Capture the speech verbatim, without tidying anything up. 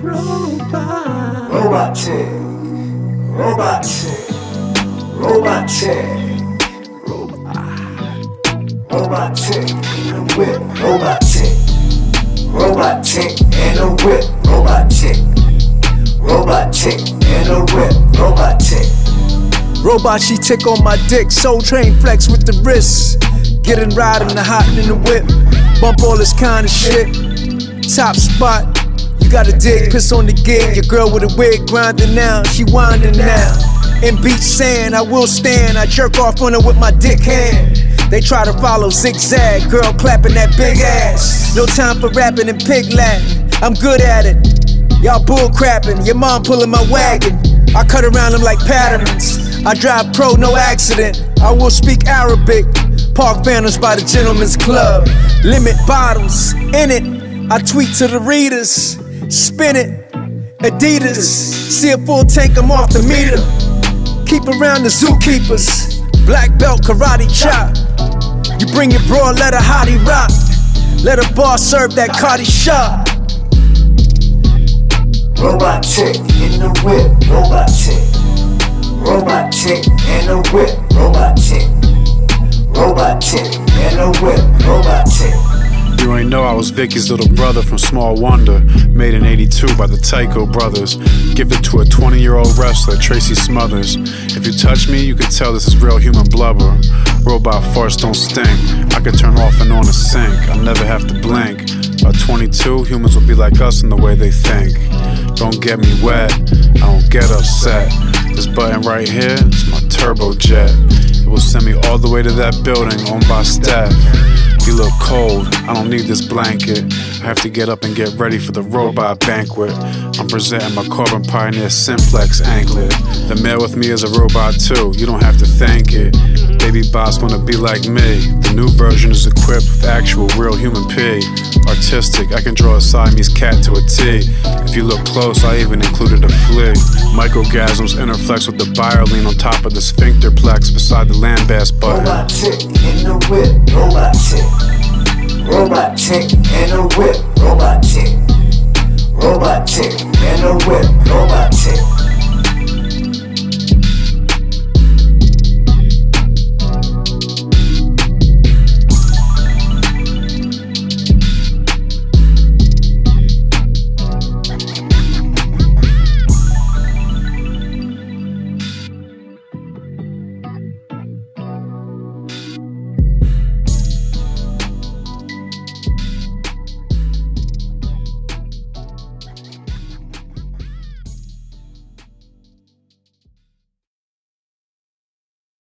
Robot. Robot chick. Robot chick. Robot chick. Robot chick in a whip. Robot chick. Robot chick in a whip. Robot chick. Robot chick in a whip. Robot chick. Robot, she tick on my dick. Soul Train flex with the wrists. Getting riding the hot in the whip. Bump all this kind of shit. Top spot. You gotta dig, piss on the gig. Your girl with a wig grinding now. She winding now. In beach sand, I will stand. I jerk off on her with my dick hand. They try to follow zigzag. Girl clapping that big ass. No time for rapping in pig Latin. I'm good at it. Y'all bull crapping. Your mom pulling my wagon. I cut around them like patterns. I drive pro, no accident. I will speak Arabic. Park phantoms by the Gentleman's Club. Limit bottles in it. I tweet to the readers. Spin it. Adidas. See a full tank, I'm off the meter. Keep around the zookeepers. Black belt, karate chop. You bring your broad, let a hottie rock. Let a bar serve that Cardi shot. Robot chick in the whip. Robot chick. Robot chick in a whip. Robot chick. Robot chick in a whip. Robot chick. You ain't know I was Vicky's little brother from Small Wonder, made in eighty-two by the Tycho brothers, gifted to a twenty-year-old wrestler, Tracy Smothers. If you touch me, you can tell this is real human blubber. Robot farts don't stink. I could turn off and on a sink. I never have to blink. By twenty-two, humans will be like us in the way they think. Don't get me wet, I don't get upset. This button right here is my turbojet. It will send me all the way to that building owned by Steph. You look cold, I don't need this blanket. I have to get up and get ready for the robot banquet. I'm presenting my Carbon Pioneer Simplex anklet. The male with me is a robot too, you don't have to thank it. Baby boss wanna be like me. The new version is equipped with actual real human pee. Artistic, I can draw a Siamese cat to a T. If you look close, I even included a flea. Microgasms interflex with the bioline on top of the sphincterplex beside the landbass button. Robot chick in the whip. Robot chick. Robot chick in a whip. Robot chick. Robot chick in a whip. Robot chick.